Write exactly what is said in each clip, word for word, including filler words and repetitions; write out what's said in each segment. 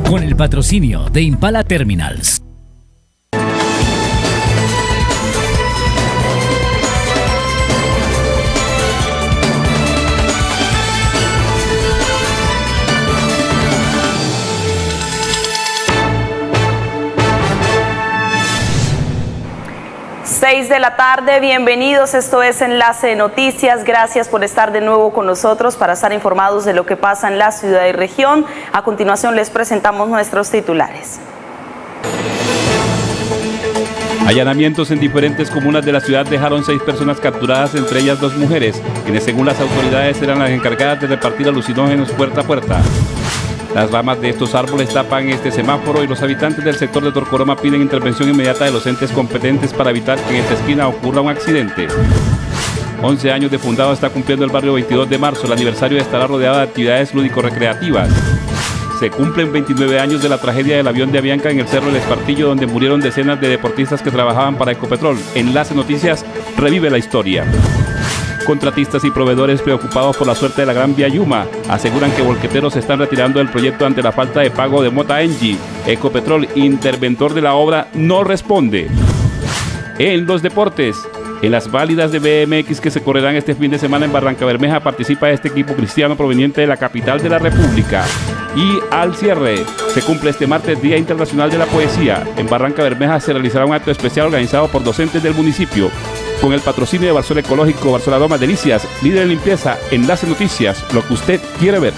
con el patrocinio de Impala Terminals. seis de la tarde, bienvenidos, esto es Enlace de Noticias, gracias por estar de nuevo con nosotros para estar informados de lo que pasa en la ciudad y región. A continuación les presentamos nuestros titulares. Allanamientos en diferentes comunas de la ciudad dejaron seis personas capturadas, entre ellas dos mujeres, quienes según las autoridades eran las encargadas de repartir alucinógenos puerta a puerta. Las ramas de estos árboles tapan este semáforo y los habitantes del sector de Torcoroma piden intervención inmediata de los entes competentes para evitar que en esta esquina ocurra un accidente. once años de fundado está cumpliendo el barrio veintidós de marzo. El aniversario estará rodeado de actividades lúdico-recreativas. Se cumplen veintinueve años de la tragedia del avión de Avianca en el Cerro del Espartillo, donde murieron decenas de deportistas que trabajaban para Ecopetrol. Enlace Noticias revive la historia. Contratistas y proveedores preocupados por la suerte de la Gran Vía Yuma aseguran que volqueteros se están retirando del proyecto ante la falta de pago de Mota Engie. Ecopetrol, interventor de la obra, no responde. En los deportes, en las válidas de B M X que se correrán este fin de semana en Barrancabermeja participa este equipo cristiano proveniente de la capital de la República. Y al cierre, se cumple este martes Día Internacional de la Poesía. En Barrancabermeja se realizará un acto especial organizado por docentes del municipio, con el patrocinio de Barsol Ecológico, Barsol Aromas Delicias, líder en limpieza. Enlace Noticias, lo que usted quiere ver.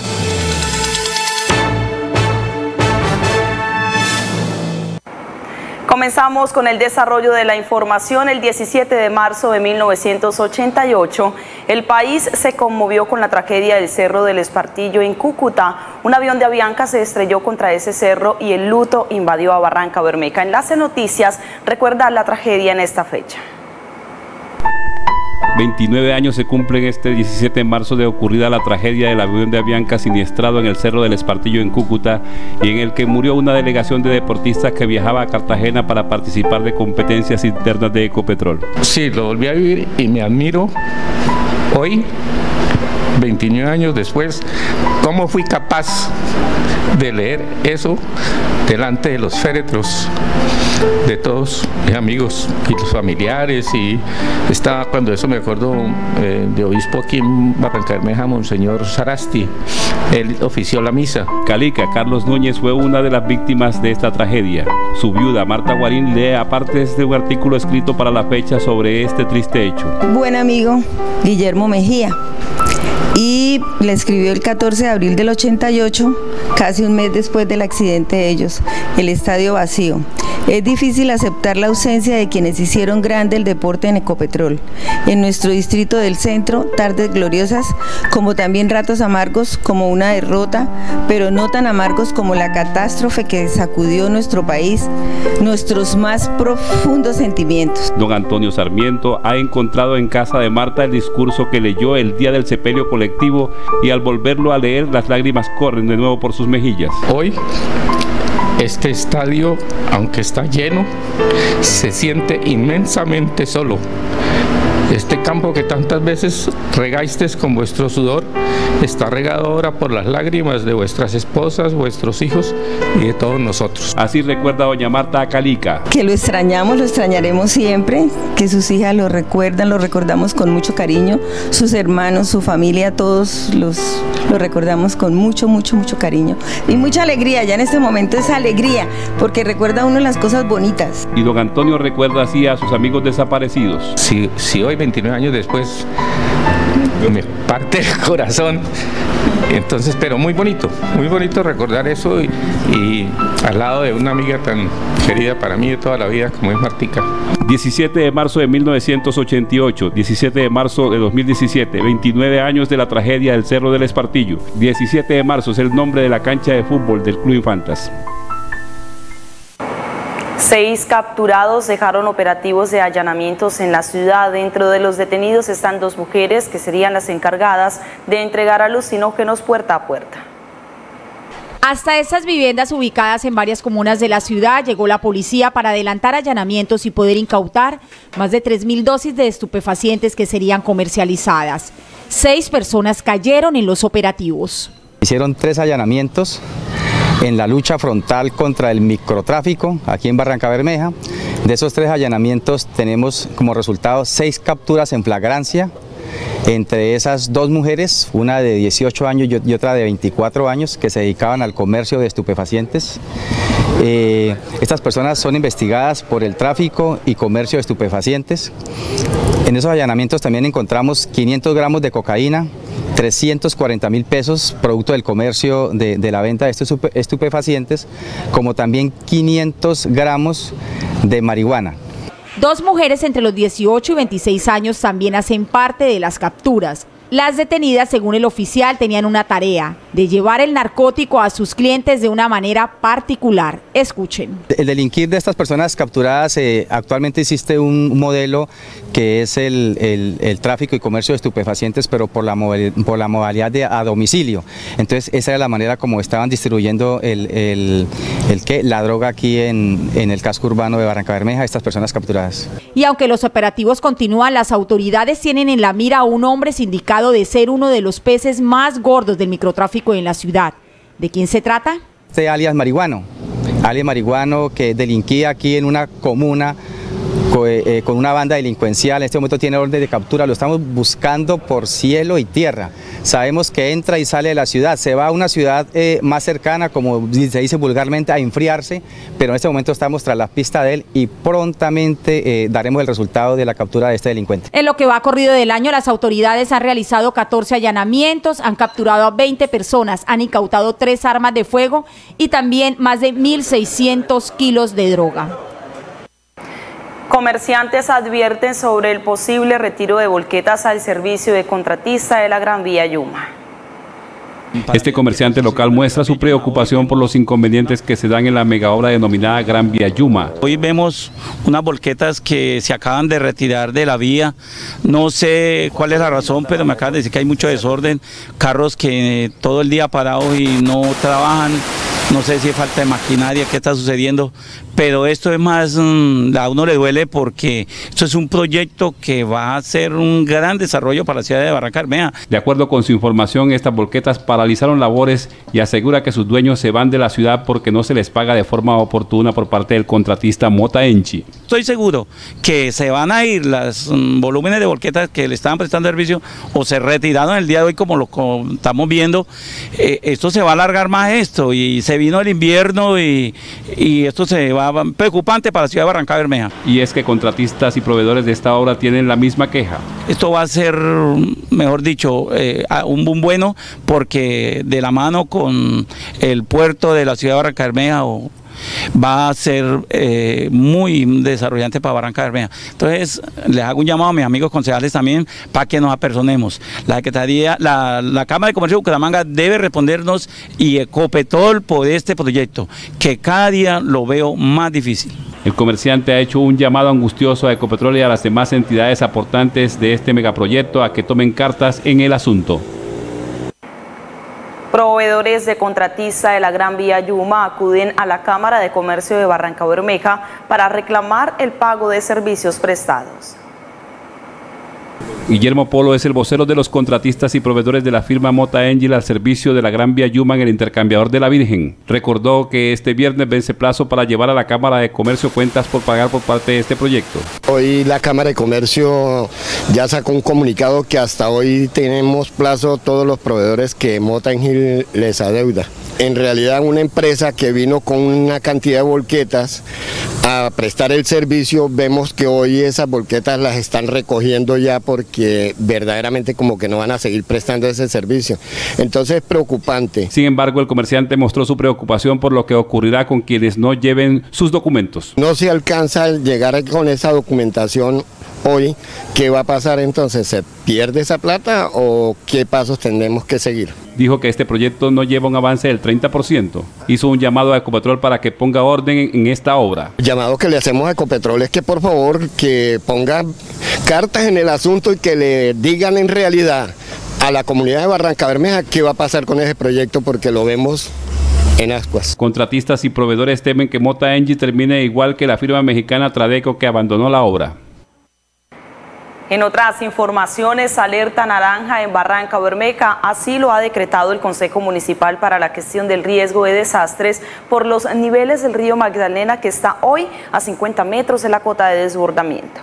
Comenzamos con el desarrollo de la información. El diecisiete de marzo de mil novecientos ochenta y ocho, el país se conmovió con la tragedia del Cerro del Espartillo en Cúcuta. Un avión de Avianca se estrelló contra ese cerro y el luto invadió a Barrancabermeja. Enlace Noticias recuerda la tragedia en esta fecha. veintinueve años se cumplen este diecisiete de marzo de ocurrida la tragedia del avión de Avianca siniestrado en el Cerro del Espartillo en Cúcuta, y en el que murió una delegación de deportistas que viajaba a Cartagena para participar de competencias internas de Ecopetrol. Sí, lo volví a vivir y me admiro hoy, veintinueve años después, cómo fui capaz de leer eso delante de los féretros de todos mis amigos y los familiares. Y estaba, cuando eso me acuerdo eh, de obispo aquí en Barrancabermeja, Monseñor Sarasti, él ofició la misa. Calica, Carlos Núñez, fue una de las víctimas de esta tragedia. Su viuda, Marta Guarín, lee aparte de un artículo escrito para la fecha sobre este triste hecho. Buen amigo Guillermo Mejía, y le escribió el catorce de abril del ochenta y ocho, casi un mes después del accidente de ellos, el estadio vacío. Es difícil aceptar la ausencia de quienes hicieron grande el deporte en Ecopetrol. En nuestro distrito del centro, tardes gloriosas, como también ratos amargos, como una derrota, pero no tan amargos como la catástrofe que sacudió nuestro país, nuestros más profundos sentimientos. Don Antonio Sarmiento ha encontrado en casa de Marta el discurso que leyó el día del sepelio colectivo, y al volverlo a leer las lágrimas corren de nuevo por sus mejillas. Hoy este estadio, aunque está lleno, se siente inmensamente solo. Este campo que tantas veces regasteis con vuestro sudor está regado ahora por las lágrimas de vuestras esposas, vuestros hijos y de todos nosotros. Así recuerda doña Marta a Calica. Que lo extrañamos, lo extrañaremos siempre, que sus hijas lo recuerdan, lo recordamos con mucho cariño, sus hermanos, su familia, todos los lo recordamos con mucho, mucho, mucho cariño y mucha alegría. Ya en este momento es alegría, porque recuerda uno las cosas bonitas. Y don Antonio recuerda así a sus amigos desaparecidos. Si, si hoy, veintinueve años después, me parte el corazón, entonces, pero muy bonito, muy bonito recordar eso, y, y al lado de una amiga tan querida para mí de toda la vida como es Martica. diecisiete de marzo de mil novecientos ochenta y ocho, diecisiete de marzo de dos mil diecisiete, veintinueve años de la tragedia del Cerro del Espartillo. diecisiete de marzo es el nombre de la cancha de fútbol del Club Infantas. Seis capturados dejaron operativos de allanamientos en la ciudad. Dentro de los detenidos están dos mujeres que serían las encargadas de entregar alucinógenos puerta a puerta. Hasta estas viviendas ubicadas en varias comunas de la ciudad llegó la policía para adelantar allanamientos y poder incautar más de tres mil dosis de estupefacientes que serían comercializadas. Seis personas cayeron en los operativos. Hicieron tres allanamientos en la lucha frontal contra el microtráfico aquí en Barrancabermeja. De esos tres allanamientos tenemos como resultado seis capturas en flagrancia, entre esas dos mujeres, una de dieciocho años y otra de veinticuatro años, que se dedicaban al comercio de estupefacientes. Eh, estas personas son investigadas por el tráfico y comercio de estupefacientes. En esos allanamientos también encontramos quinientos gramos de cocaína, trescientos cuarenta mil pesos, producto del comercio de, de la venta de estos estupefacientes, como también quinientos gramos de marihuana. Dos mujeres entre los dieciocho y veintiséis años también hacen parte de las capturas. Las detenidas, según el oficial, tenían una tarea de llevar el narcótico a sus clientes de una manera particular. Escuchen. El delinquir de estas personas capturadas, eh, actualmente existe un modelo que es el, el, el tráfico y comercio de estupefacientes, pero por la, por la modalidad de a domicilio. Entonces esa era la manera como estaban distribuyendo el, el, el, ¿qué? la droga aquí en, en el casco urbano de Barrancabermeja, estas personas capturadas. Y aunque los operativos continúan, las autoridades tienen en la mira a un hombre sindicado de ser uno de los peces más gordos del microtráfico en la ciudad. ¿De quién se trata? Este alias Marihuano, alias Marihuano, que delinquía aquí en una comuna con una banda delincuencial. En este momento tiene orden de captura, lo estamos buscando por cielo y tierra. Sabemos que entra y sale de la ciudad, se va a una ciudad eh, más cercana, como se dice vulgarmente, a enfriarse, pero en este momento estamos tras la pista de él y prontamente eh, daremos el resultado de la captura de este delincuente. En lo que va corrido del año, las autoridades han realizado catorce allanamientos, han capturado a veinte personas, han incautado tres armas de fuego y también más de mil seiscientos kilos de droga. Comerciantes advierten sobre el posible retiro de volquetas al servicio de contratista de la Gran Vía Yuma. Este comerciante local muestra su preocupación por los inconvenientes que se dan en la megaobra denominada Gran Vía Yuma. Hoy vemos unas volquetas que se acaban de retirar de la vía, no sé cuál es la razón, pero me acaban de decir que hay mucho desorden, carros que todo el día parados y no trabajan. No sé si es falta de maquinaria, qué está sucediendo, pero esto es más, a uno le duele porque esto es un proyecto que va a ser un gran desarrollo para la ciudad de Barrancabermeja. De acuerdo con su información, estas volquetas paralizaron labores y asegura que sus dueños se van de la ciudad porque no se les paga de forma oportuna por parte del contratista Mota Enchi. Estoy seguro que se van a ir los um, volúmenes de volquetas que le estaban prestando servicio o se retiraron el día de hoy como lo como estamos viendo. Eh, esto se va a alargar más esto y se vino el invierno y, y esto se va preocupante para la ciudad de Barrancabermeja. Y es que contratistas y proveedores de esta obra tienen la misma queja. Esto va a ser, mejor dicho, eh, un boom bueno porque de la mano con el puerto de la ciudad de Barrancabermeja o va a ser eh, muy desarrollante para Barrancabermeja. Entonces les hago un llamado a mis amigos concejales también para que nos apersonemos. La Secretaría, la, la Cámara de Comercio de Bucaramanga debe respondernos y Ecopetrol por este proyecto, que cada día lo veo más difícil. El comerciante ha hecho un llamado angustioso a Ecopetrol y a las demás entidades aportantes de este megaproyecto a que tomen cartas en el asunto. Proveedores de contratista de la Gran Vía Yuma acuden a la Cámara de Comercio de Barrancabermeja para reclamar el pago de servicios prestados. Guillermo Polo es el vocero de los contratistas y proveedores de la firma Mota Engil al servicio de la Gran Vía Yuma en el intercambiador de la Virgen. Recordó que este viernes vence plazo para llevar a la Cámara de Comercio cuentas por pagar por parte de este proyecto. Hoy la Cámara de Comercio ya sacó un comunicado que hasta hoy tenemos plazo todos los proveedores que Mota Engil les adeuda. En realidad una empresa que vino con una cantidad de volquetas a prestar el servicio, vemos que hoy esas volquetas las están recogiendo ya porque verdaderamente como que no van a seguir prestando ese servicio. Entonces es preocupante. Sin embargo, el comerciante mostró su preocupación por lo que ocurrirá con quienes no lleven sus documentos. No se alcanza a llegar con esa documentación hoy. ¿Qué va a pasar entonces? ¿Se pierde esa plata o qué pasos tendremos que seguir? Dijo que este proyecto no lleva un avance del treinta por ciento. Hizo un llamado a Ecopetrol para que ponga orden en esta obra. El llamado que le hacemos a Ecopetrol es que por favor que ponga cartas en el asunto y que le digan en realidad a la comunidad de Barrancabermeja qué va a pasar con ese proyecto porque lo vemos en ascuas. Contratistas y proveedores temen que Mota Engil termine igual que la firma mexicana Tradeco que abandonó la obra. En otras informaciones, alerta naranja en Barranca Bermeja, así lo ha decretado el Consejo Municipal para la gestión del riesgo de desastres por los niveles del río Magdalena, que está hoy a cincuenta metros de la cota de desbordamiento.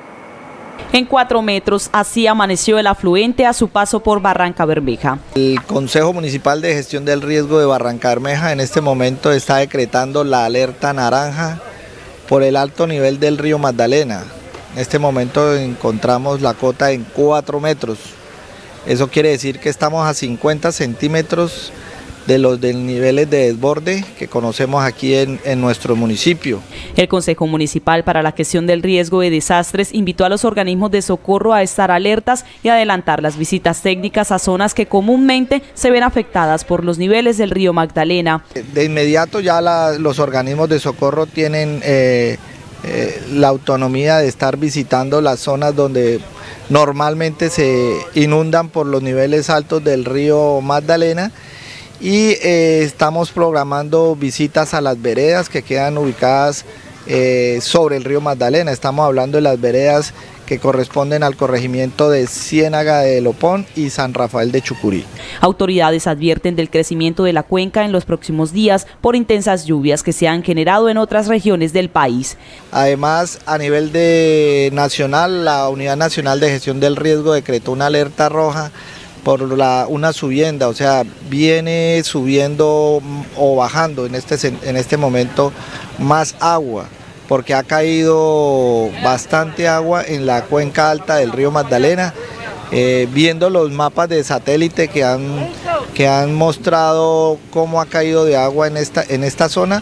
En cuatro metros, así amaneció el afluente a su paso por Barranca Bermeja. El Consejo Municipal de Gestión del Riesgo de Barranca Bermeja en este momento está decretando la alerta naranja por el alto nivel del río Magdalena. En este momento encontramos la cota en cuatro metros. Eso quiere decir que estamos a cincuenta centímetros de los del niveles de desborde que conocemos aquí en, en nuestro municipio. El Consejo Municipal para la Gestión del Riesgo de Desastres invitó a los organismos de socorro a estar alertas y adelantar las visitas técnicas a zonas que comúnmente se ven afectadas por los niveles del río Magdalena. De inmediato ya la, los organismos de socorro tienen eh, eh, la autonomía de estar visitando las zonas donde normalmente se inundan por los niveles altos del río Magdalena. Y eh, estamos programando visitas a las veredas que quedan ubicadas eh, sobre el río Magdalena. Estamos hablando de las veredas que corresponden al corregimiento de Ciénaga de Lopón y San Rafael de Chucurí. Autoridades advierten del crecimiento de la cuenca en los próximos días por intensas lluvias que se han generado en otras regiones del país. Además, a nivel de nacional, la Unidad Nacional de Gestión del Riesgo decretó una alerta roja por la, una subienda, o sea, viene subiendo o bajando en este, en este momento más agua, porque ha caído bastante agua en la cuenca alta del río Magdalena. Eh, viendo los mapas de satélite que han, que han mostrado cómo ha caído de agua en esta, en esta zona,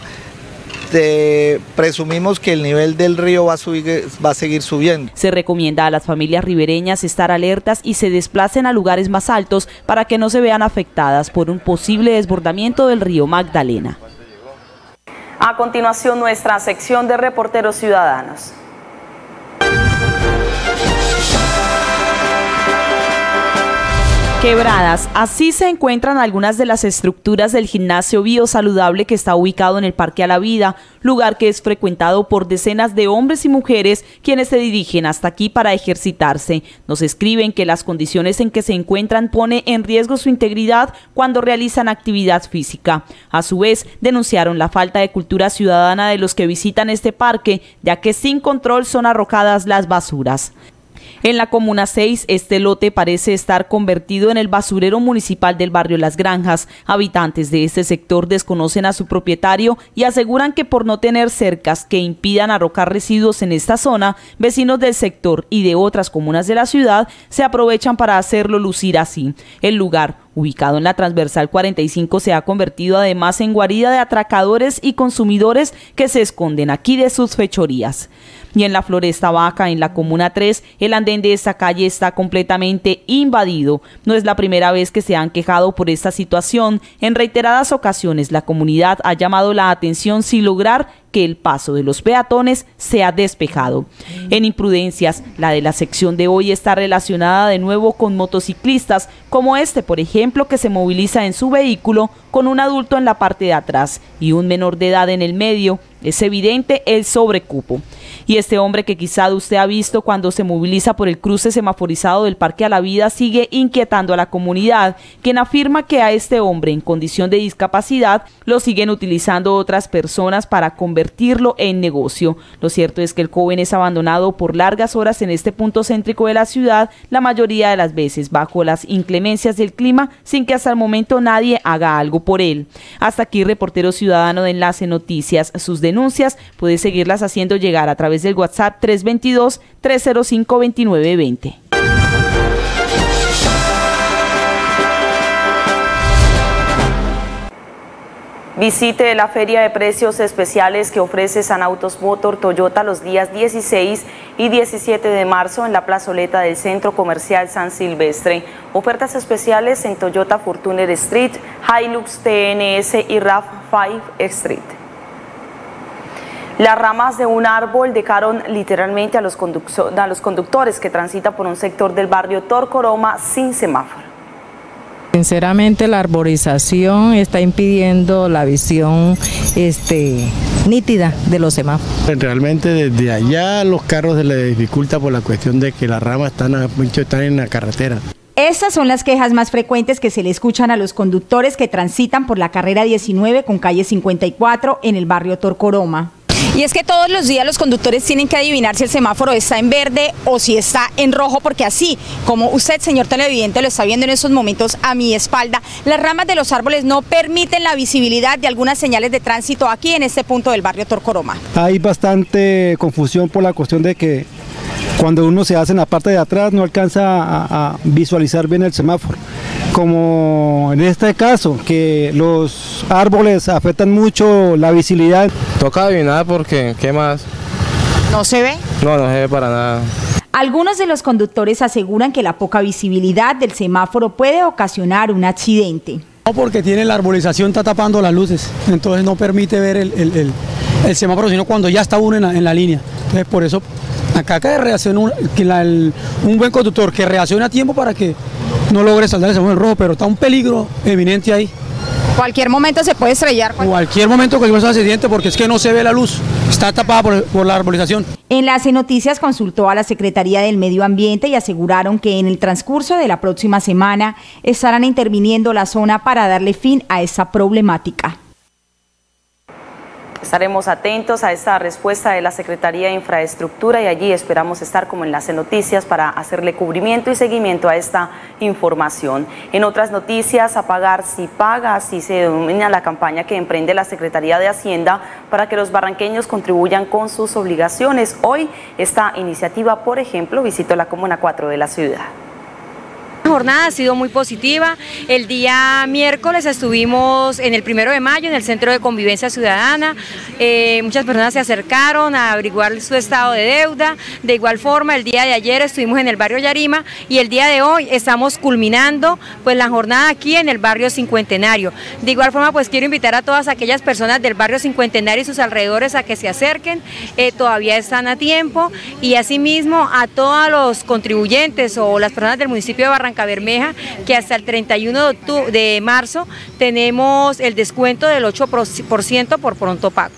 De, presumimos que el nivel del río va a, subir, va a seguir subiendo. Se recomienda a las familias ribereñas estar alertas y se desplacen a lugares más altos para que no se vean afectadas por un posible desbordamiento del río Magdalena. A continuación, nuestra sección de reporteros ciudadanos. Quebradas, así se encuentran algunas de las estructuras del gimnasio biosaludable que está ubicado en el Parque a la Vida, lugar que es frecuentado por decenas de hombres y mujeres quienes se dirigen hasta aquí para ejercitarse. Nos escriben que las condiciones en que se encuentran pone en riesgo su integridad cuando realizan actividad física. A su vez, denunciaron la falta de cultura ciudadana de los que visitan este parque, ya que sin control son arrojadas las basuras. En la Comuna seis, este lote parece estar convertido en el basurero municipal del barrio Las Granjas. Habitantes de este sector desconocen a su propietario y aseguran que por no tener cercas que impidan arrojar residuos en esta zona, vecinos del sector y de otras comunas de la ciudad se aprovechan para hacerlo lucir así. El lugar, ubicado en la transversal cuarenta y cinco, se ha convertido además en guarida de atracadores y consumidores que se esconden aquí de sus fechorías. Y en la Floresta Vaca, en la Comuna tres, el andén de esta calle está completamente invadido. No es la primera vez que se han quejado por esta situación. En reiteradas ocasiones la comunidad ha llamado la atención sin lograr que el paso de los peatones sea despejado. En imprudencias, la de la sección de hoy está relacionada de nuevo con motociclistas, como este, por ejemplo, que se moviliza en su vehículo con un adulto en la parte de atrás y un menor de edad en el medio. Es evidente el sobrecupo. Y este hombre que quizá usted ha visto cuando se moviliza por el cruce semaforizado del Parque a la Vida sigue inquietando a la comunidad, quien afirma que a este hombre en condición de discapacidad lo siguen utilizando otras personas para convertirlo en negocio. Lo cierto es que el joven es abandonado por largas horas en este punto céntrico de la ciudad, la mayoría de las veces bajo las inclemencias del clima, sin que hasta el momento nadie haga algo por él. Hasta aquí, reportero ciudadano de Enlace Noticias. Sus denuncias puede seguirlas haciendo llegar a través del WhatsApp tres dos dos, tres cero cinco, dos nueve dos cero. Visite la feria de precios especiales que ofrece San Autos Motor Toyota los días dieciséis y diecisiete de marzo en la plazoleta del Centro Comercial San Silvestre. Ofertas especiales en Toyota Fortuner Street, Hilux T N S y RAV cinco Street. Las ramas de un árbol dejaron literalmente a los, a los conductores que transitan por un sector del barrio Torcoroma sin semáforo. Sinceramente, la arborización está impidiendo la visión este, nítida de los semáforos. Realmente desde allá los carros se les dificulta por la cuestión de que las ramas están, a, mucho están en la carretera. Estas son las quejas más frecuentes que se le escuchan a los conductores que transitan por la carrera diecinueve con calle cincuenta y cuatro en el barrio Torcoroma. Y es que todos los días los conductores tienen que adivinar si el semáforo está en verde o si está en rojo, porque así como usted, señor televidente, lo está viendo en estos momentos a mi espalda, las ramas de los árboles no permiten la visibilidad de algunas señales de tránsito aquí en este punto del barrio Torcoroma. Hay bastante confusión por la cuestión de que cuando uno se hace en la parte de atrás no alcanza a, a visualizar bien el semáforo. Como en este caso, que los árboles afectan mucho la visibilidad. Toca adivinar porque, ¿qué más? ¿No se ve? No, no se ve para nada. Algunos de los conductores aseguran que la poca visibilidad del semáforo puede ocasionar un accidente. No, porque tiene la arbolización, está tapando las luces, entonces no permite ver el, el, el, el semáforo, sino cuando ya está uno en la, en la línea. Entonces por eso, acá que reacciona un, que la, el, un buen conductor que reaccione a tiempo para que no logre saldar el semáforo rojo, pero está un peligro eminente ahí. Cualquier momento se puede estrellar. Cualquier, cualquier momento cualquier cosa accidente porque es que no se ve la luz, está tapada por, por la arbolización. Enlace Noticias consultó a la Secretaría del Medio Ambiente y aseguraron que en el transcurso de la próxima semana estarán interviniendo la zona para darle fin a esa problemática. Estaremos atentos a esta respuesta de la Secretaría de Infraestructura y allí esperamos estar como Enlace Noticias para hacerle cubrimiento y seguimiento a esta información. En otras noticias, a pagar si paga, así se denomina la campaña que emprende la Secretaría de Hacienda para que los barranqueños contribuyan con sus obligaciones. Hoy esta iniciativa, por ejemplo, visitó la Comuna cuatro de la ciudad. La jornada ha sido muy positiva. El día miércoles estuvimos en el primero de mayo en el Centro de Convivencia Ciudadana. Eh, muchas personas se acercaron a averiguar su estado de deuda. De igual forma, el día de ayer estuvimos en el barrio Yarima y el día de hoy estamos culminando pues la jornada aquí en el barrio Cincuentenario. De igual forma, pues quiero invitar a todas aquellas personas del barrio Cincuentenario y sus alrededores a que se acerquen. Eh, todavía están a tiempo, y asimismo a todos los contribuyentes o las personas del municipio de Barranca Bermeja, que hasta el treinta y uno de marzo tenemos el descuento del ocho por ciento por pronto pago.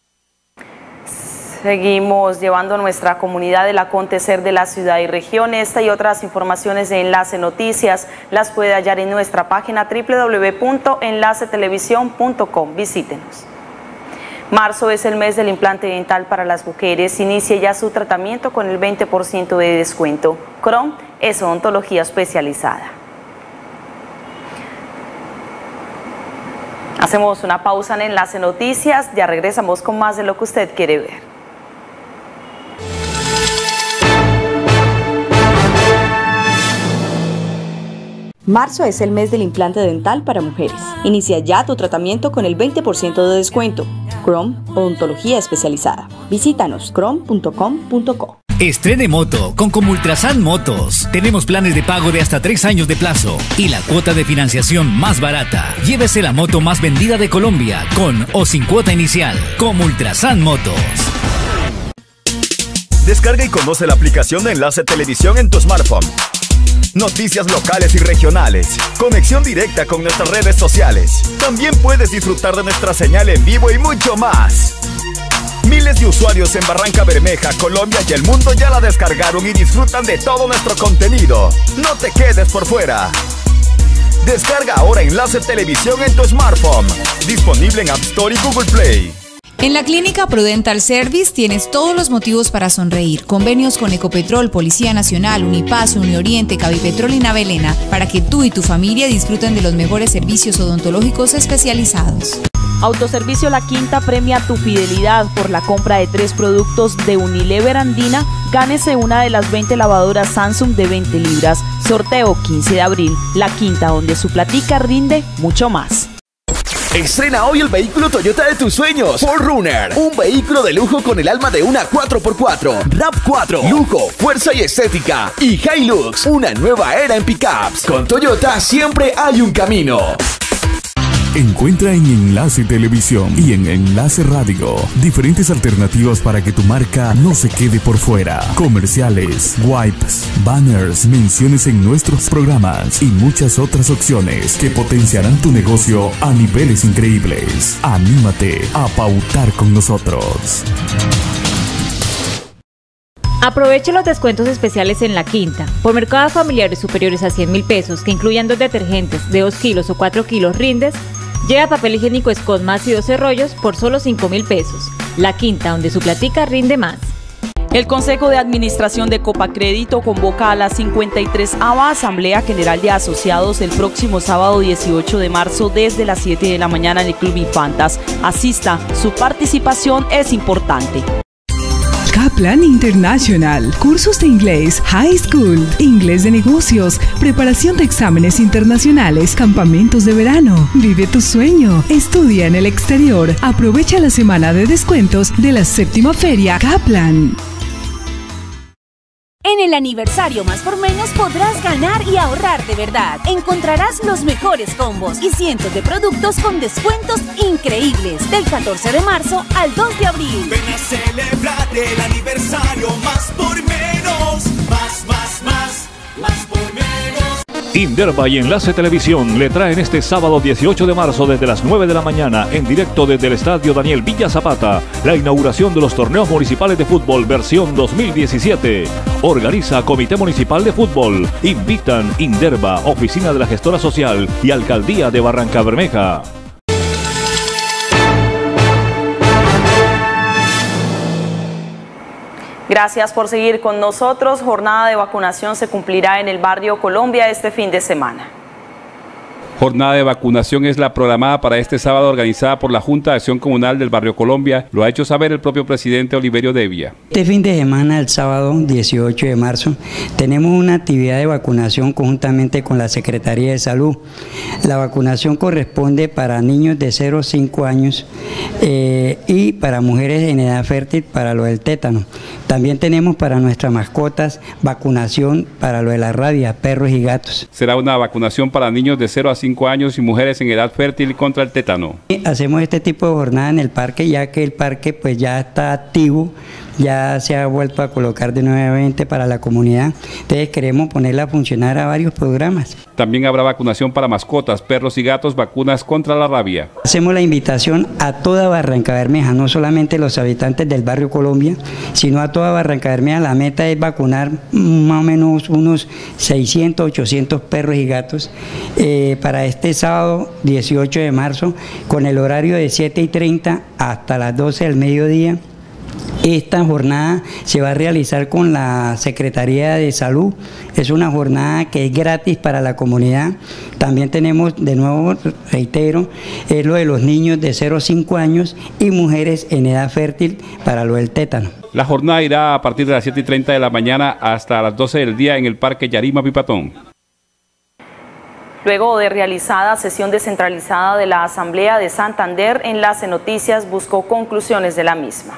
Seguimos llevando a nuestra comunidad el acontecer de la ciudad y región. Esta y otras informaciones de Enlace Noticias las puede hallar en nuestra página doble u doble u doble u punto enlace televisión punto com. Visítenos. Marzo es el mes del implante dental para las mujeres. Inicie ya su tratamiento con el veinte por ciento de descuento. C R O M es odontología especializada. Hacemos una pausa en Enlace Noticias. Ya regresamos con más de lo que usted quiere ver. Marzo es el mes del implante dental para mujeres. Inicia ya tu tratamiento con el veinte por ciento de descuento. C R O M, odontología especializada. Visítanos c r o m punto com punto co. Estrene moto con Comultrasan Motos. Tenemos planes de pago de hasta tres años de plazo y la cuota de financiación más barata. Llévese la moto más vendida de Colombia con o sin cuota inicial. Comultrasan Motos. Descarga y conoce la aplicación de Enlace Televisión en tu smartphone. Noticias locales y regionales, conexión directa con nuestras redes sociales. También puedes disfrutar de nuestra señal en vivo y mucho más. Miles de usuarios en Barranca Bermeja, Colombia y el mundo ya la descargaron y disfrutan de todo nuestro contenido. No te quedes por fuera. Descarga ahora Enlace Televisión en tu smartphone. Disponible en App Store y Google Play. En la Clínica Prudental Service tienes todos los motivos para sonreír. Convenios con Ecopetrol, Policía Nacional, Unipaz, Unioriente, Cavipetrol y Navelena para que tú y tu familia disfruten de los mejores servicios odontológicos especializados. Autoservicio La Quinta premia tu fidelidad. Por la compra de tres productos de Unilever Andina, gánese una de las veinte lavadoras Samsung de veinte libras. Sorteo quince de abril. La Quinta, donde su platica rinde mucho más. Estrena hoy el vehículo Toyota de tus sueños, cuatro runner, un vehículo de lujo con el alma de una cuatro por cuatro, RAV cuatro, lujo, fuerza y estética, y Hilux, una nueva era en pickups. Con Toyota siempre hay un camino. Encuentra en Enlace Televisión y en Enlace Radio diferentes alternativas para que tu marca no se quede por fuera. Comerciales, wipes, banners, menciones en nuestros programas y muchas otras opciones que potenciarán tu negocio a niveles increíbles. Anímate a pautar con nosotros. Aproveche los descuentos especiales en La Quinta. Por mercados familiares superiores a cien mil pesos, que incluyan dos detergentes de dos kilos o cuatro kilos Rindes, lleva papel higiénico Scott más y doce rollos por solo cinco mil pesos. La Quinta, donde su platica rinde más. El Consejo de Administración de Copacrédito convoca a la cincuenta y tresava Asamblea General de Asociados el próximo sábado dieciocho de marzo desde las siete de la mañana en el Club Infantas. Asista, su participación es importante. Kaplan International, cursos de inglés, high school, inglés de negocios, preparación de exámenes internacionales, campamentos de verano. Vive tu sueño, estudia en el exterior. Aprovecha la semana de descuentos de la séptima feria Kaplan. En el aniversario Más por Menos podrás ganar y ahorrar de verdad. Encontrarás los mejores combos y cientos de productos con descuentos increíbles. Del catorce de marzo al dos de abril. Ven a celebrar el aniversario Más por Menos. Más, más, más, más por menos. Inderva y Enlace Televisión le traen este sábado dieciocho de marzo desde las nueve de la mañana en directo desde el Estadio Daniel Villa Zapata la inauguración de los torneos municipales de fútbol versión dos mil diecisiete. Organiza Comité Municipal de Fútbol. Invitan Inderva, Oficina de la Gestora Social y Alcaldía de Barrancabermeja. Gracias por seguir con nosotros. Jornada de vacunación se cumplirá en el barrio Colombia este fin de semana. Jornada de vacunación es la programada para este sábado organizada por la Junta de Acción Comunal del Barrio Colombia. Lo ha hecho saber el propio presidente Oliverio Devia. Este fin de semana, el sábado dieciocho de marzo, tenemos una actividad de vacunación conjuntamente con la Secretaría de Salud. La vacunación corresponde para niños de cero a cinco años eh, y para mujeres en edad fértil para lo del tétano. También tenemos para nuestras mascotas vacunación para lo de la rabia, perros y gatos. Será una vacunación para niños de cero a cinco años y mujeres en edad fértil contra el tétano. Hacemos este tipo de jornada en el parque, ya que el parque pues ya está activo, ya se ha vuelto a colocar de nuevamente para la comunidad. Entonces queremos ponerla a funcionar a varios programas. También habrá vacunación para mascotas, perros y gatos, vacunas contra la rabia. Hacemos la invitación a toda Barrancabermeja, no solamente los habitantes del barrio Colombia, sino a toda Barrancabermeja. La meta es vacunar más o menos unos seiscientos, ochocientos perros y gatos eh, para este sábado dieciocho de marzo, con el horario de siete y treinta hasta las doce del mediodía. Esta jornada se va a realizar con la Secretaría de Salud. Es una jornada que es gratis para la comunidad. También tenemos, de nuevo, reitero, es lo de los niños de cero a cinco años y mujeres en edad fértil para lo del tétano. La jornada irá a partir de las siete y treinta de la mañana hasta las doce del día en el Parque Yarima Pipatón. Luego de realizada sesión descentralizada de la Asamblea de Santander, Enlace Noticias buscó conclusiones de la misma.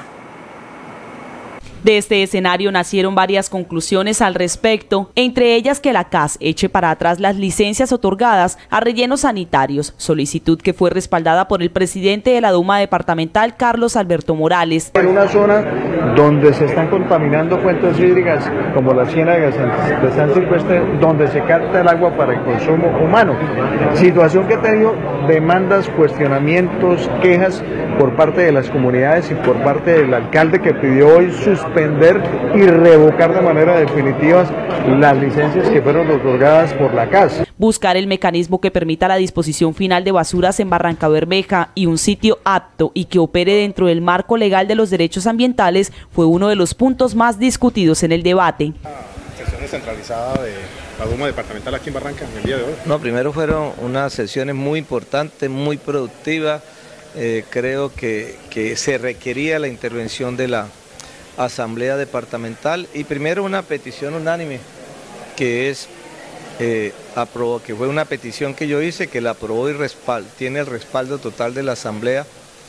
De este escenario nacieron varias conclusiones al respecto, entre ellas que la C A S eche para atrás las licencias otorgadas a rellenos sanitarios, solicitud que fue respaldada por el presidente de la Duma departamental, Carlos Alberto Morales. En una zona donde se están contaminando fuentes hídricas como la ciénaga de San Silvestre, donde se capta el agua para el consumo humano. Situación que ha tenido demandas, cuestionamientos, quejas por parte de las comunidades y por parte del alcalde, que pidió hoy suspender y revocar de manera definitiva las licencias que fueron otorgadas por la C A S. Buscar el mecanismo que permita la disposición final de basuras en Barrancabermeja y un sitio apto y que opere dentro del marco legal de los derechos ambientales fue uno de los puntos más discutidos en el debate. Sesión descentralizada de la Duma departamental aquí en Barranca en el día de hoy. No, primero fueron unas sesiones muy importantes, muy productivas. Eh, creo que, que se requería la intervención de la Asamblea Departamental y primero una petición unánime que es eh, aprobó, que fue una petición que yo hice, que la aprobó y respaldo, tiene el respaldo total de la Asamblea,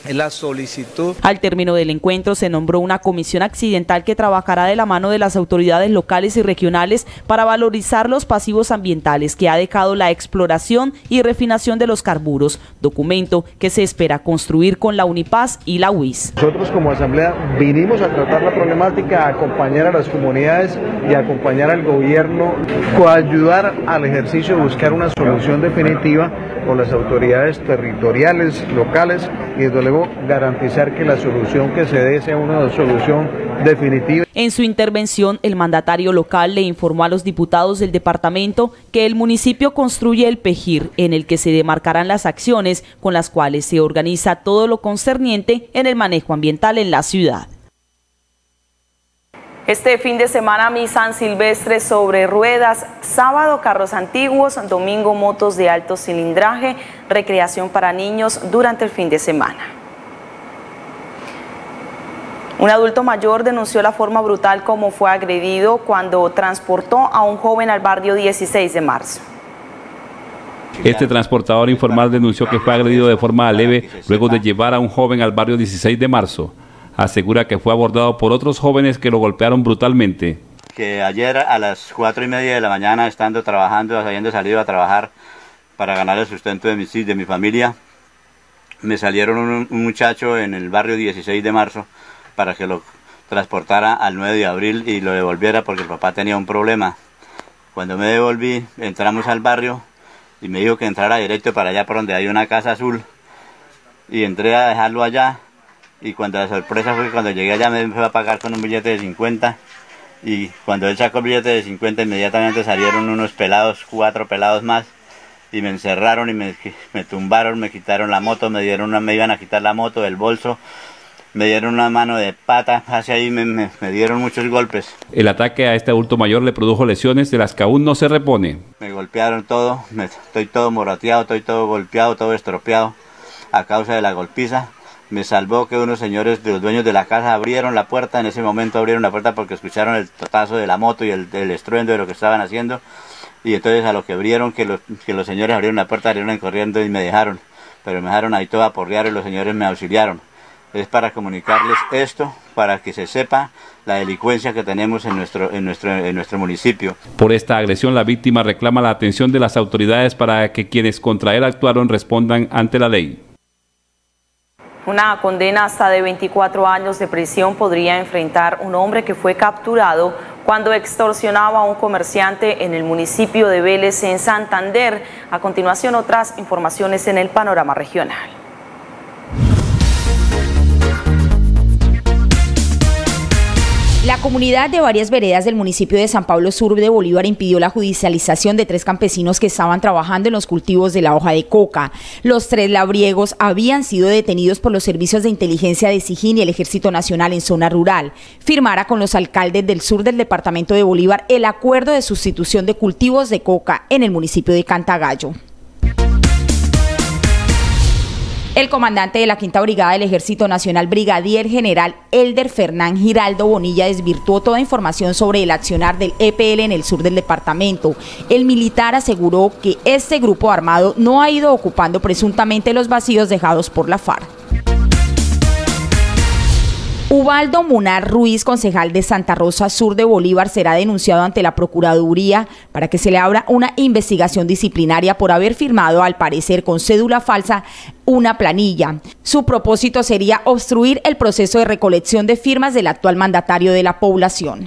es la solicitud. Al término del encuentro se nombró una comisión accidental que trabajará de la mano de las autoridades locales y regionales para valorizar los pasivos ambientales que ha dejado la exploración y refinación de los carburos, documento que se espera construir con la Unipaz y la U I S. Nosotros como Asamblea vinimos a tratar la problemática, a acompañar a las comunidades y a acompañar al gobierno, ayudar al ejercicio de buscar una solución definitiva con las autoridades territoriales, locales y desde luego garantizar que la solución que se dé sea una solución definitiva. En su intervención, el mandatario local le informó a los diputados del departamento que el municipio construye el PEGIR, en el que se demarcarán las acciones con las cuales se organiza todo lo concerniente en el manejo ambiental en la ciudad. Este fin de semana misa silvestre sobre ruedas, sábado carros antiguos, domingo motos de alto cilindraje, recreación para niños durante el fin de semana. Un adulto mayor denunció la forma brutal como fue agredido cuando transportó a un joven al barrio dieciséis de marzo. Este transportador informal denunció que fue agredido de forma leve luego de llevar a un joven al barrio dieciséis de marzo. Asegura que fue abordado por otros jóvenes que lo golpearon brutalmente. Que ayer a las cuatro y media de la mañana, estando trabajando, habiendo salido a trabajar para ganar el sustento de mi, de mi familia, me salieron un, un muchacho en el barrio dieciséis de marzo para que lo transportara al nueve de abril y lo devolviera porque el papá tenía un problema. Cuando me devolví, entramos al barrio y me dijo que entrara directo para allá por donde hay una casa azul y entré a dejarlo allá. Y cuando la sorpresa fue que cuando llegué allá me fue a pagar con un billete de cincuenta y cuando él sacó el billete de cincuenta inmediatamente salieron unos pelados, cuatro pelados más y me encerraron y me, me tumbaron, me quitaron la moto, me dieron una, me iban a quitar la moto, el bolso, me dieron una mano de pata, hacia ahí me, me, me dieron muchos golpes. El ataque a este adulto mayor le produjo lesiones de las que aún no se repone. Me golpearon todo, me, estoy todo morateado, estoy todo golpeado, todo estropeado a causa de la golpiza. Me salvó que unos señores de los dueños de la casa abrieron la puerta, en ese momento abrieron la puerta porque escucharon el totazo de la moto y el, el estruendo de lo que estaban haciendo y entonces a lo que abrieron, que los, que los señores abrieron la puerta, abrieron corriendo y me dejaron, pero me dejaron ahí todo a porrear y los señores me auxiliaron. Es para comunicarles esto, para que se sepa la delincuencia que tenemos en nuestro, en nuestro, en nuestro municipio. Por esta agresión la víctima reclama la atención de las autoridades para que quienes contra él actuaron respondan ante la ley. Una condena hasta de veinticuatro años de prisión podría enfrentar un hombre que fue capturado cuando extorsionaba a un comerciante en el municipio de Vélez, en Santander. A continuación, otras informaciones en el panorama regional. La comunidad de varias veredas del municipio de San Pablo Sur de Bolívar impidió la judicialización de tres campesinos que estaban trabajando en los cultivos de la hoja de coca. Los tres labriegos habían sido detenidos por los servicios de inteligencia de Sijín y el Ejército Nacional en zona rural. Firmara con los alcaldes del sur del departamento de Bolívar el acuerdo de sustitución de cultivos de coca en el municipio de Cantagallo. El comandante de la Quinta Brigada del Ejército Nacional, brigadier general Elder Fernán Giraldo Bonilla, desvirtuó toda información sobre el accionar del E P L en el sur del departamento. El militar aseguró que este grupo armado no ha ido ocupando presuntamente los vacíos dejados por la FARC. Ubaldo Munar Ruiz, concejal de Santa Rosa Sur de Bolívar, será denunciado ante la Procuraduría para que se le abra una investigación disciplinaria por haber firmado, al parecer con cédula falsa, una planilla. Su propósito sería obstruir el proceso de recolección de firmas del actual mandatario de la población.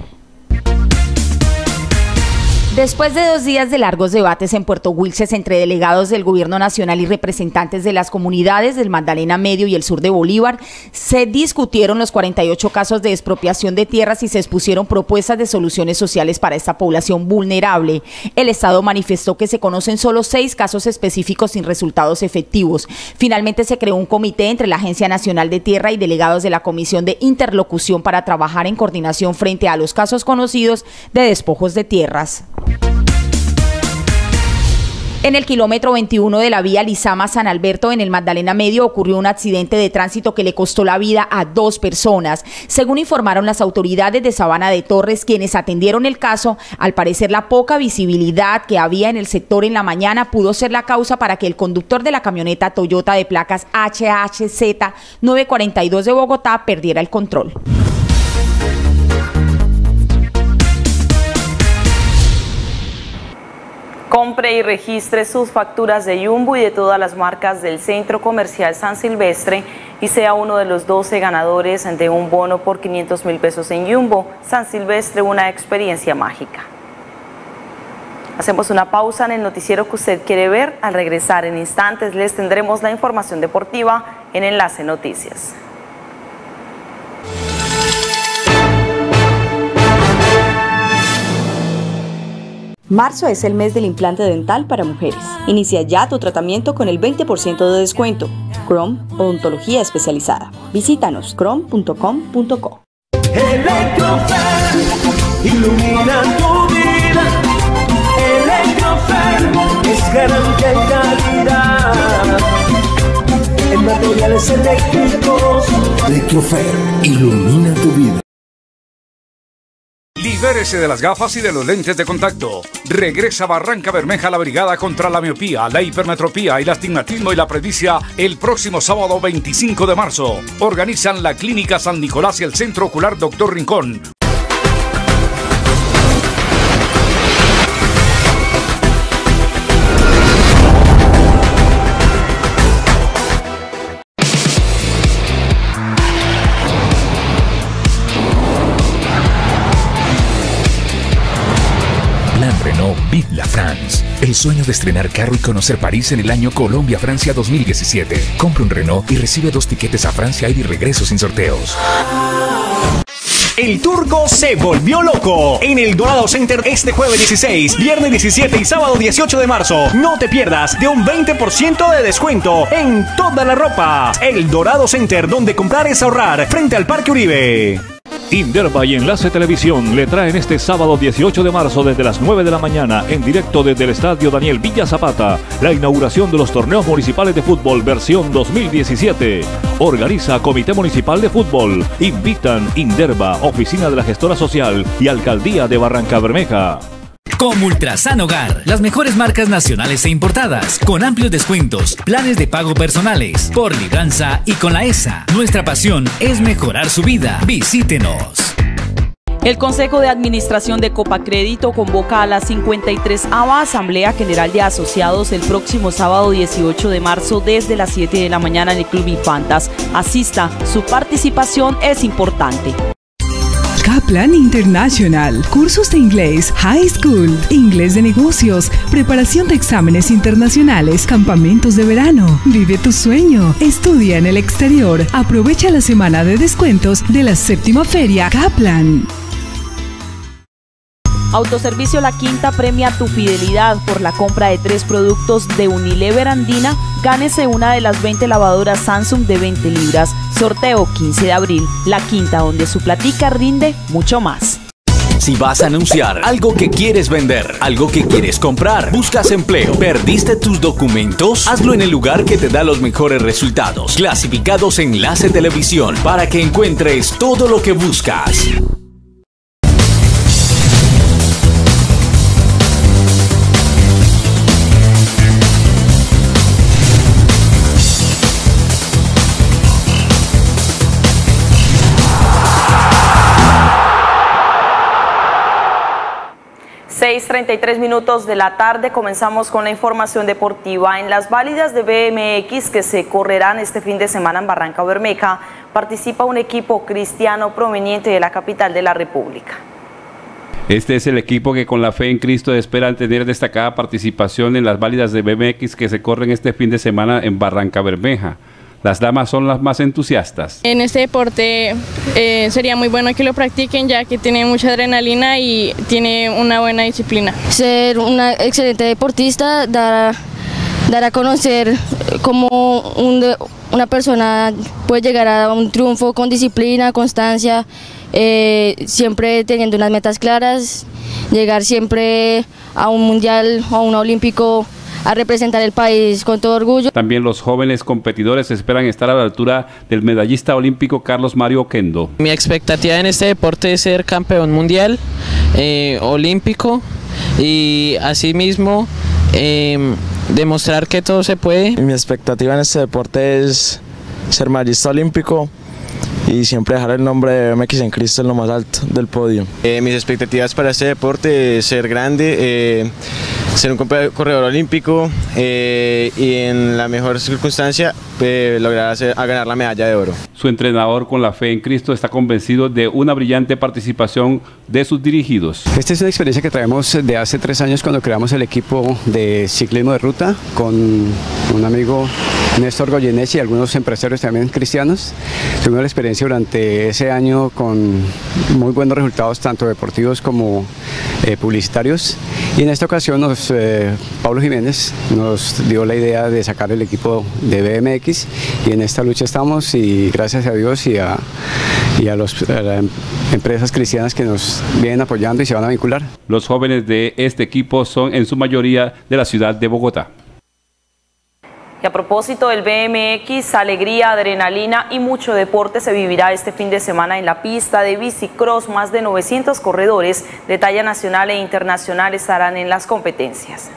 Después de dos días de largos debates en Puerto Wilches entre delegados del Gobierno Nacional y representantes de las comunidades del Magdalena Medio y el sur de Bolívar, se discutieron los cuarenta y ocho casos de expropiación de tierras y se expusieron propuestas de soluciones sociales para esta población vulnerable. El Estado manifestó que se conocen solo seis casos específicos sin resultados efectivos. Finalmente se creó un comité entre la Agencia Nacional de Tierra y delegados de la Comisión de Interlocución para trabajar en coordinación frente a los casos conocidos de despojos de tierras. En el kilómetro veintiuno de la vía Lizama-San Alberto, en el Magdalena Medio, ocurrió un accidente de tránsito que le costó la vida a dos personas. Según informaron las autoridades de Sabana de Torres, quienes atendieron el caso, al parecer la poca visibilidad que había en el sector en la mañana pudo ser la causa para que el conductor de la camioneta Toyota de placas H H Z nueve cuarenta y dos de Bogotá perdiera el control. Compre y registre sus facturas de Jumbo y de todas las marcas del Centro Comercial San Silvestre y sea uno de los doce ganadores de un bono por quinientos mil pesos en Jumbo. San Silvestre, una experiencia mágica. Hacemos una pausa en el noticiero que usted quiere ver. Al regresar en instantes les tendremos la información deportiva en Enlace Noticias. Marzo es el mes del implante dental para mujeres. Inicia ya tu tratamiento con el veinte por ciento de descuento. Chrome, odontología especializada. Visítanos chrome punto com punto co. Electrofer, ilumina tu vida. Electrofer es garantía y calidad en materiales eléctricos. Electrofer, ilumina tu vida. Libérese de las gafas y de los lentes de contacto. Regresa a Barranca Bermeja la brigada contra la miopía, la hipermetropía, el astigmatismo y la presbicia el próximo sábado veinticinco de marzo. Organizan la Clínica San Nicolás y el Centro Ocular Doctor Rincón. Vive la France. El sueño de estrenar carro y conocer París en el año Colombia-Francia dos mil diecisiete. Compra un Renault y recibe dos tiquetes a Francia y regreso sin sorteos. El turco se volvió loco en el Dorado Center este jueves dieciséis, viernes diecisiete y sábado dieciocho de marzo. No te pierdas de un veinte por ciento de descuento en toda la ropa. El Dorado Center, donde comprar es ahorrar, frente al Parque Uribe. Inderva y Enlace Televisión le traen este sábado dieciocho de marzo desde las nueve de la mañana en directo desde el Estadio Daniel Villa Zapata la inauguración de los torneos municipales de fútbol versión dos mil diecisiete. Organiza Comité Municipal de Fútbol. Invitan Inderva, Oficina de la Gestora Social y Alcaldía de Barranca Bermeja. Comultrasan Hogar, las mejores marcas nacionales e importadas, con amplios descuentos, planes de pago personales, por libranza y con la E S A. Nuestra pasión es mejorar su vida. Visítenos. El Consejo de Administración de Copacrédito convoca a la cincuenta y tresava Asamblea General de Asociados el próximo sábado dieciocho de marzo desde las siete de la mañana en el Club Infantas. Asista, su participación es importante. Kaplan International, cursos de inglés, high school, inglés de negocios, preparación de exámenes internacionales, campamentos de verano. Vive tu sueño, estudia en el exterior. Aprovecha la semana de descuentos de la séptima feria Kaplan. Autoservicio La Quinta premia tu fidelidad. Por la compra de tres productos de Unilever Andina, gánese una de las veinte lavadoras Samsung de veinte libras. Sorteo quince de abril. La Quinta, donde su platica rinde mucho más. Si vas a anunciar algo que quieres vender, algo que quieres comprar, buscas empleo, perdiste tus documentos, hazlo en el lugar que te da los mejores resultados. Clasificados Enlace Televisión, para que encuentres todo lo que buscas. seis treinta y tres minutos de la tarde, comenzamos con la información deportiva. En las válidas de B M X que se correrán este fin de semana en Barranca Bermeja, participa un equipo cristiano proveniente de la capital de la República. Este es el equipo que con la fe en Cristo esperan tener destacada participación en las válidas de B M X que se corren este fin de semana en Barranca Bermeja. Las damas son las más entusiastas. En este deporte eh, sería muy bueno que lo practiquen, ya que tiene mucha adrenalina y tiene una buena disciplina. Ser una excelente deportista, dar a, dar a conocer cómo un, una persona puede llegar a un triunfo con disciplina, constancia, eh, siempre teniendo unas metas claras, llegar siempre a un mundial o a un olímpico a representar el país con todo orgullo. También los jóvenes competidores esperan estar a la altura del medallista olímpico Carlos Mario Oquendo. Mi expectativa en este deporte es ser campeón mundial, eh, olímpico y asimismo eh, demostrar que todo se puede. Mi expectativa en este deporte es ser medallista olímpico y siempre dejar el nombre de B M X en Cristo en lo más alto del podio. Eh, mis expectativas para este deporte es ser grande, eh, ser un corredor olímpico eh, y en la mejor circunstancia eh, lograr hacer, a ganar la medalla de oro. Su entrenador, con la fe en Cristo, está convencido de una brillante participación de sus dirigidos. Esta es una experiencia que traemos de hace tres años cuando creamos el equipo de ciclismo de ruta con un amigo, Néstor Goyeneche, y algunos empresarios también cristianos. Tuvimos la experiencia durante ese año con muy buenos resultados, tanto deportivos como eh, publicitarios. Y en esta ocasión nos, eh, Pablo Jiménez nos dio la idea de sacar el equipo de B M X y en esta lucha estamos, y gracias a Dios y a, y a, los, a las empresas cristianas que nos vienen apoyando y se van a vincular. Los jóvenes de este equipo son en su mayoría de la ciudad de Bogotá. Y a propósito del B M X, alegría, adrenalina y mucho deporte se vivirá este fin de semana en la pista de bicicross. Más de novecientos corredores de talla nacional e internacional estarán en las competencias.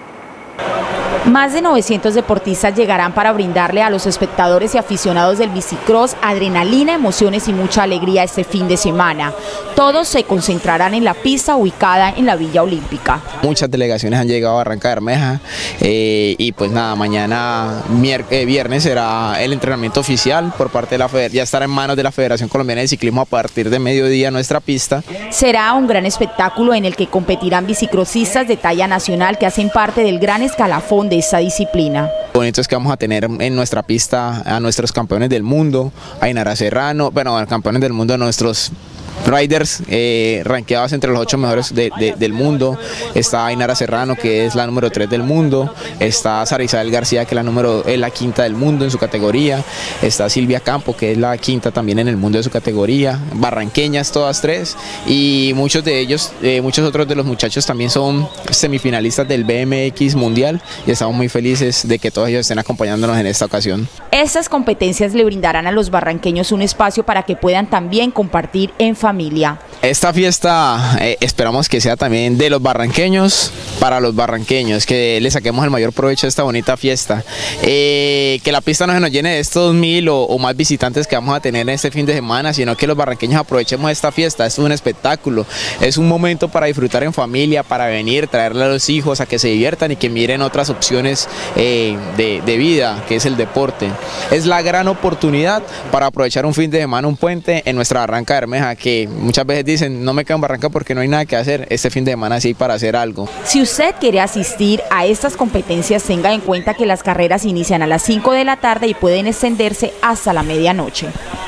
Más de novecientos deportistas llegarán para brindarle a los espectadores y aficionados del bicicross adrenalina, emociones y mucha alegría este fin de semana. Todos se concentrarán en la pista ubicada en la Villa Olímpica. Muchas delegaciones han llegado a Barranca Bermeja eh, y pues nada, mañana eh, viernes será el entrenamiento oficial por parte de la Federación. Ya estará en manos de la Federación Colombiana de Ciclismo a partir de mediodía nuestra pista. Será un gran espectáculo en el que competirán bicicrossistas de talla nacional que hacen parte del gran escalafón de esta disciplina. Lo bonito es que vamos a tener en nuestra pista a nuestros campeones del mundo, a Inara Serrano, bueno, a campeones del mundo, a nuestros riders eh, rankeados entre los ocho mejores de, de, del mundo. Está Inara Serrano, que es la número tres del mundo, está Sara Isabel García, que es la, número, es la quinta del mundo en su categoría, está Silvia Campo, que es la quinta también en el mundo de su categoría, barranqueñas todas tres, y muchos de ellos, eh, muchos otros de los muchachos también son semifinalistas del B M X mundial, y estamos muy felices de que todos ellos estén acompañándonos en esta ocasión. Estas competencias le brindarán a los barranqueños un espacio para que puedan también compartir en familia. Familia. Esta fiesta eh, esperamos que sea también de los barranqueños para los barranqueños, que le saquemos el mayor provecho a esta bonita fiesta, eh, que la pista no se nos llene de estos mil o, o más visitantes que vamos a tener en este fin de semana, sino que los barranqueños aprovechemos esta fiesta. Esto es un espectáculo, es un momento para disfrutar en familia, para venir, traerle a los hijos a que se diviertan y que miren otras opciones eh, de, de vida, que es el deporte. Es la gran oportunidad para aprovechar un fin de semana, un puente en nuestra Barranca Bermeja, que muchas veces dicen no me quedo en Barranca porque no hay nada que hacer. Este fin de semana sí para hacer algo. Si usted quiere asistir a estas competencias, tenga en cuenta que las carreras inician a las cinco de la tarde y pueden extenderse hasta la medianoche.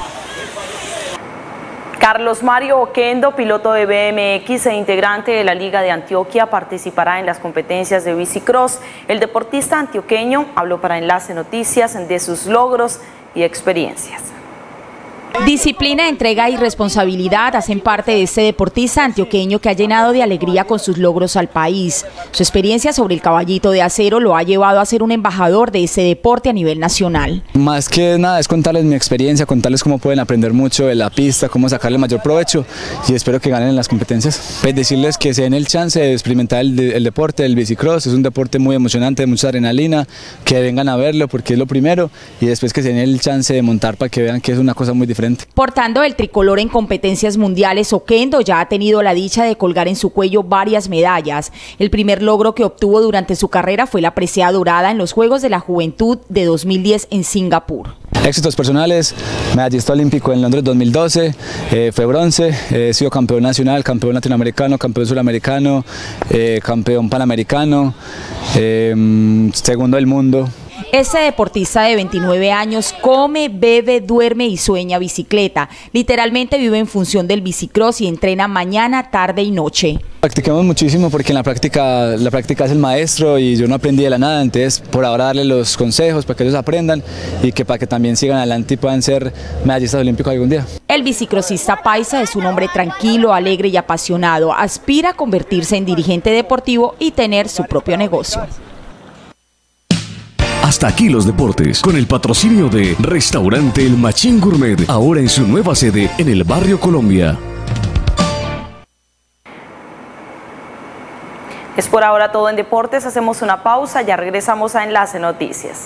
Carlos Mario Oquendo, piloto de B M X e integrante de la Liga de Antioquia, participará en las competencias de bicicross. El deportista antioqueño habló para Enlace Noticias de sus logros y experiencias. Disciplina, entrega y responsabilidad hacen parte de este deportista antioqueño que ha llenado de alegría con sus logros al país. Su experiencia sobre el caballito de acero lo ha llevado a ser un embajador de este deporte a nivel nacional. Más que nada es contarles mi experiencia, contarles cómo pueden aprender mucho de la pista, cómo sacarle mayor provecho, y espero que ganen en las competencias. Pues decirles que se den el chance de experimentar el, de, el deporte, el bicicross. Es un deporte muy emocionante, de mucha adrenalina, que vengan a verlo porque es lo primero, y después que se den el chance de montar para que vean que es una cosa muy diferente. Portando el tricolor en competencias mundiales, Oquendo ya ha tenido la dicha de colgar en su cuello varias medallas. El primer logro que obtuvo durante su carrera fue la presea dorada en los Juegos de la Juventud de dos mil diez en Singapur. Éxitos personales: medallista olímpico en Londres dos mil doce, eh, fue bronce, eh, he sido campeón nacional, campeón latinoamericano, campeón suramericano, eh, campeón panamericano, eh, segundo del mundo. Este deportista de veintinueve años come, bebe, duerme y sueña bicicleta. Literalmente vive en función del bicicross y entrena mañana, tarde y noche. Practicamos muchísimo porque en la práctica, la práctica es el maestro y yo no aprendí de la nada, entonces por ahora darle los consejos para que ellos aprendan y que para que también sigan adelante y puedan ser medallistas olímpicos algún día. El bicicrossista paisa es un hombre tranquilo, alegre y apasionado. Aspira a convertirse en dirigente deportivo y tener su propio negocio. Hasta aquí los deportes, con el patrocinio de Restaurante El Machín Gourmet, ahora en su nueva sede en el barrio Colombia. Es por ahora todo en deportes, hacemos una pausa, ya regresamos a Enlace Noticias.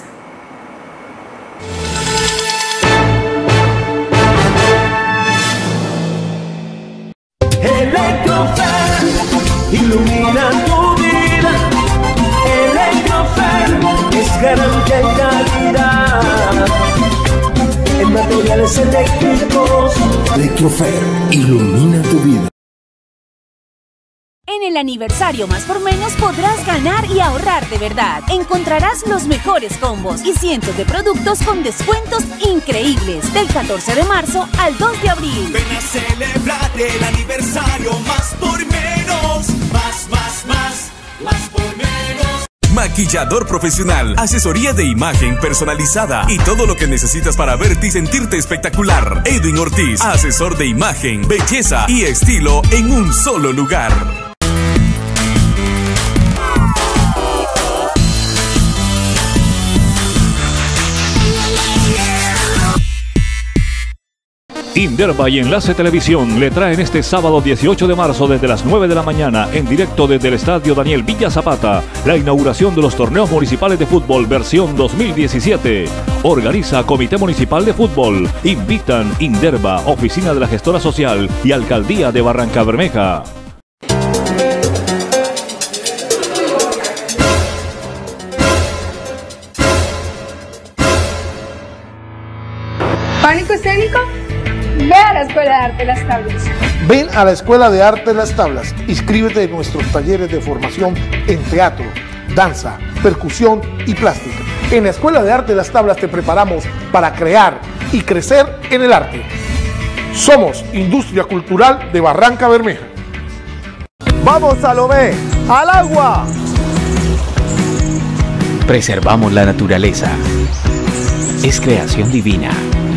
Electrofer, ilumina tu vida. Electrofer es garantía y calidad en materiales eléctricos. Electrofer, ilumina tu vida. En el aniversario Más por Menos podrás ganar y ahorrar de verdad. Encontrarás los mejores combos y cientos de productos con descuentos increíbles del catorce de marzo al dos de abril. Ven a celebrar el aniversario Más por Menos. Más, más, más, más por menos. Maquillador profesional, asesoría de imagen personalizada y todo lo que necesitas para verte y sentirte espectacular. Edwin Ortiz, asesor de imagen, belleza y estilo en un solo lugar. Inderva y Enlace Televisión le traen este sábado dieciocho de marzo desde las nueve de la mañana en directo desde el Estadio Daniel Villa Zapata la inauguración de los torneos municipales de fútbol versión dos mil diecisiete. Organiza Comité Municipal de Fútbol. Invitan Inderva, Oficina de la Gestora Social y Alcaldía de Barrancabermeja. ¿Pánico escénico? Ve a la Escuela de Arte Las Tablas. Ven a la Escuela de Arte Las Tablas. Inscríbete en nuestros talleres de formación en teatro, danza, percusión y plástica. En la Escuela de Arte Las Tablas te preparamos para crear y crecer en el arte. Somos Industria Cultural de Barrancabermeja. ¡Vamos a Lomé! ¡Al agua! Preservamos la naturaleza. Es creación divina.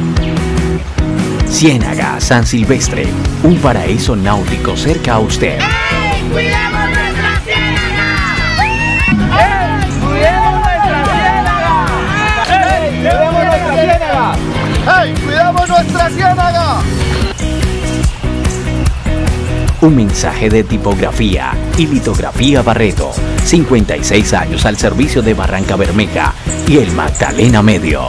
Ciénaga San Silvestre, un paraíso náutico cerca a usted. ¡Ey! ¡Cuidemos nuestra ciénaga! ¡Ey! ¡Cuidemos nuestra ciénaga! ¡Ey! ¡Cuidemos nuestra ciénaga! ¡Ey! ¡Cuidamos nuestra ciénaga! Un mensaje de tipografía y litografía Barreto. cincuenta y seis años al servicio de Barrancabermeja y el Magdalena Medio.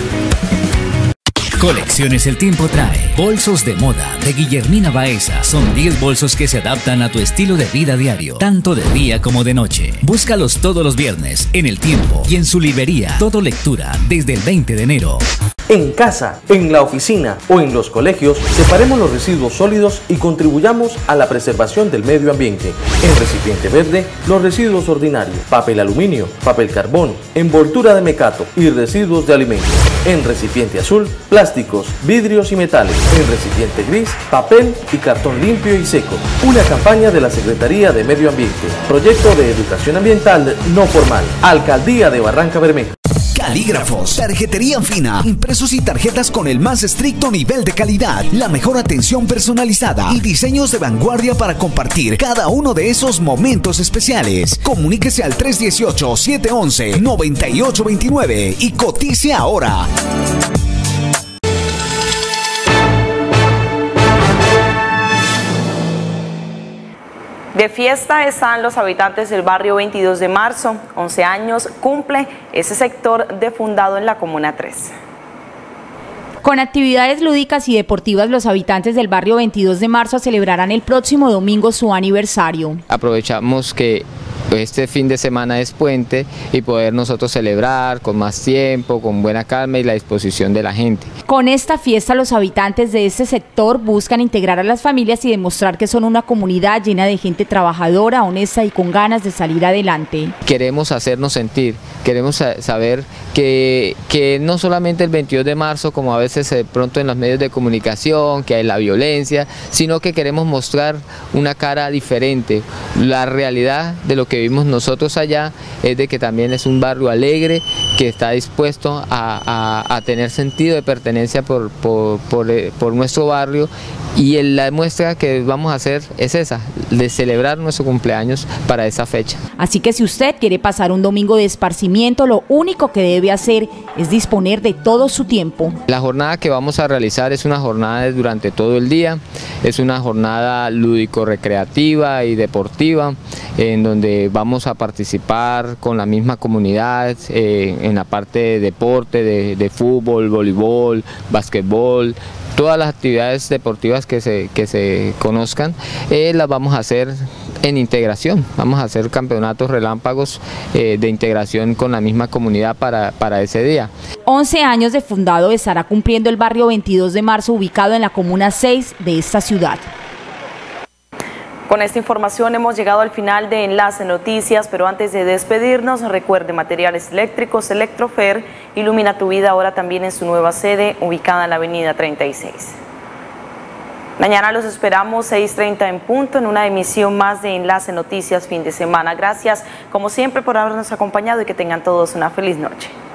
Colecciones El Tiempo trae bolsos de moda de Guillermina Baeza. Son diez bolsos que se adaptan a tu estilo de vida diario, tanto de día como de noche. Búscalos todos los viernes en El Tiempo y en su librería Todo Lectura desde el veinte de enero. En casa, en la oficina o en los colegios, separemos los residuos sólidos y contribuyamos a la preservación del medio ambiente. En recipiente verde, los residuos ordinarios, papel aluminio, papel carbón, envoltura de mecato y residuos de alimentos. En recipiente azul, plásticos, vidrios y metales. En recipiente gris, papel y cartón limpio y seco. Una campaña de la Secretaría de Medio Ambiente. Proyecto de Educación Ambiental no formal. Alcaldía de Barrancabermeja. Calígrafos, tarjetería fina, impresos y tarjetas con el más estricto nivel de calidad, la mejor atención personalizada y diseños de vanguardia para compartir cada uno de esos momentos especiales. Comuníquese al tres uno ocho, siete uno uno, nueve ocho dos nueve y cotice ahora. De fiesta están los habitantes del barrio veintidós de marzo. once años cumple ese sector de fundado en la Comuna tres. Con actividades lúdicas y deportivas, los habitantes del barrio veintidós de marzo celebrarán el próximo domingo su aniversario. Aprovechamos que este fin de semana es puente y poder nosotros celebrar con más tiempo, con buena calma y la disposición de la gente. Con esta fiesta los habitantes de este sector buscan integrar a las familias y demostrar que son una comunidad llena de gente trabajadora, honesta y con ganas de salir adelante. Queremos hacernos sentir, queremos saber que, que no solamente el veintidós de marzo, como a veces de pronto en los medios de comunicación, que hay la violencia, sino que queremos mostrar una cara diferente. La realidad de lo que vivimos nosotros allá es de que también es un barrio alegre, que está dispuesto a, a, a tener sentido de pertenencia por, por, por, por nuestro barrio, y la muestra que vamos a hacer es esa, de celebrar nuestro cumpleaños para esa fecha. Así que si usted quiere pasar un domingo de esparcimiento, lo único que debe hacer es disponer de todo su tiempo. La jornada que vamos a realizar es una jornada durante todo el día, es una jornada lúdico-recreativa y deportiva, en donde vamos a participar con la misma comunidad eh, en la parte de deporte, de, de fútbol, voleibol, básquetbol. Todas las actividades deportivas que se, que se conozcan, eh, las vamos a hacer en integración, vamos a hacer campeonatos relámpagos eh, de integración con la misma comunidad para, para ese día. once años de fundado estará cumpliendo el barrio veintidós de marzo, ubicado en la comuna seis de esta ciudad. Con esta información hemos llegado al final de Enlace Noticias, pero antes de despedirnos, recuerde Materiales Eléctricos Electrofer ilumina tu vida ahora también en su nueva sede, ubicada en la avenida treinta y seis. Mañana los esperamos seis treinta en punto en una emisión más de Enlace Noticias fin de semana. Gracias como siempre por habernos acompañado y que tengan todos una feliz noche.